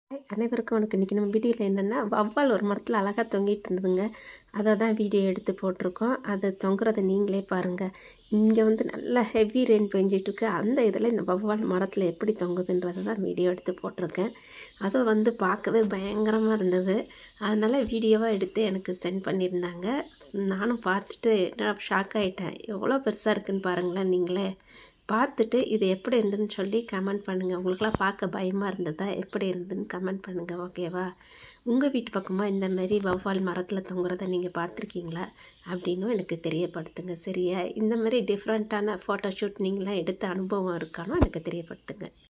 அனைவருக்கும் வணக்கம். இன்றைக்கி நம்ம வீடியோவில் என்னென்னா வௌவால் ஒரு மரத்தில் அழகாக தொங்கிட்டு இருந்ததுங்க. அதை தான் வீடியோ எடுத்து போட்டிருக்கோம். அது தொங்குறதை நீங்களே பாருங்கள். இங்கே வந்து நல்லா ஹெவி ரெயின் பெஞ்சிட்ருக்கு. அந்த இதில் இந்த வௌவால் மரத்தில் எப்படி தொங்குதுன்றதை தான் வீடியோ எடுத்து போட்டிருக்கேன். அதை வந்து பார்க்கவே பயங்கரமாக இருந்தது. அதனால் வீடியோவாக எடுத்து எனக்கு சென்ட் பண்ணியிருந்தாங்க. நானும் பார்த்துட்டு ஷாக் ஆகிட்டேன். எவ்வளோ பெருசாக இருக்குதுன்னு பாருங்களேன். நீங்களே பார்த்துட்டு இது எப்படி இருந்ததுன்னு சொல்லி கமெண்ட் பண்ணுங்கள். உங்களுக்கெல்லாம் பார்க்க பயமாக இருந்ததா, எப்படி இருந்ததுன்னு கமெண்ட் பண்ணுங்கள். ஓகேவா? உங்கள் வீட்டு பக்கமாக இந்த மாதிரி வௌவால் மரத்தில் தொங்குறதை நீங்கள் பார்த்துருக்கீங்களா அப்படின்னும் எனக்கு தெரியப்படுத்துங்க. சரியா? இந்த மாதிரி டிஃப்ரெண்ட்டான ஃபோட்டோஷூட் நீங்களாம் எடுத்த அனுபவம் இருக்கானோ எனக்கு தெரியப்படுத்துங்க.